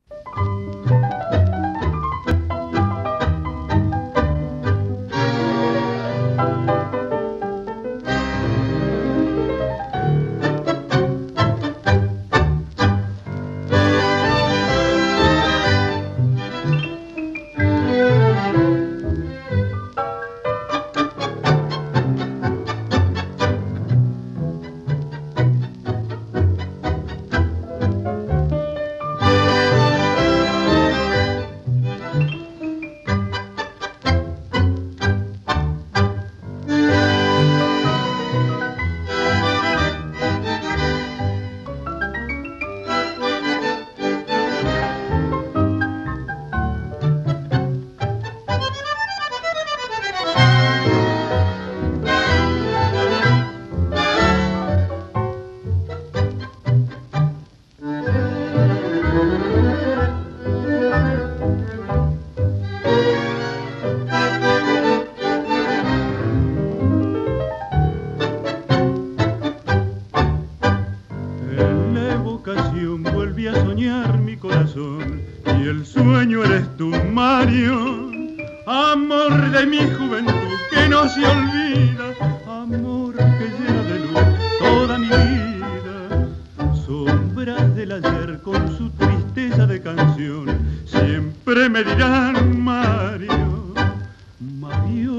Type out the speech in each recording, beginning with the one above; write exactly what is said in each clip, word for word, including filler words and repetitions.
Volví a soñar mi corazón y el sueño eres tú, Mario, amor de mi juventud que no se olvida, amor que llena de luz toda mi vida, sombras del ayer con su tristeza de canción, siempre me dirán Mario, Mario,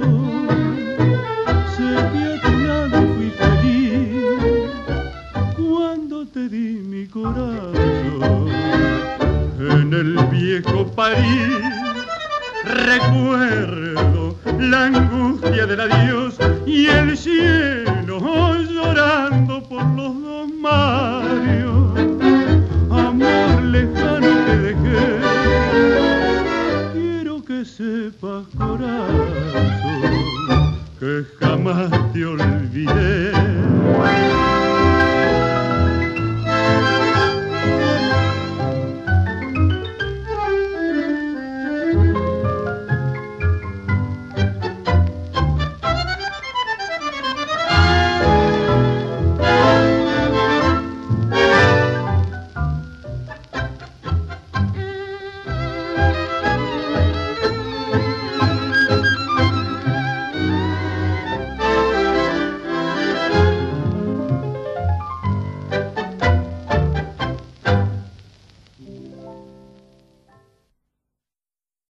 sé que a tu lado fui feliz cuando te di mi corazón en el viejo París. Recuerdo la angustia del adiós y el cielo llorando por los dos Marios. Amor lejano te dejé, quiero que sepas, corazón, que jamás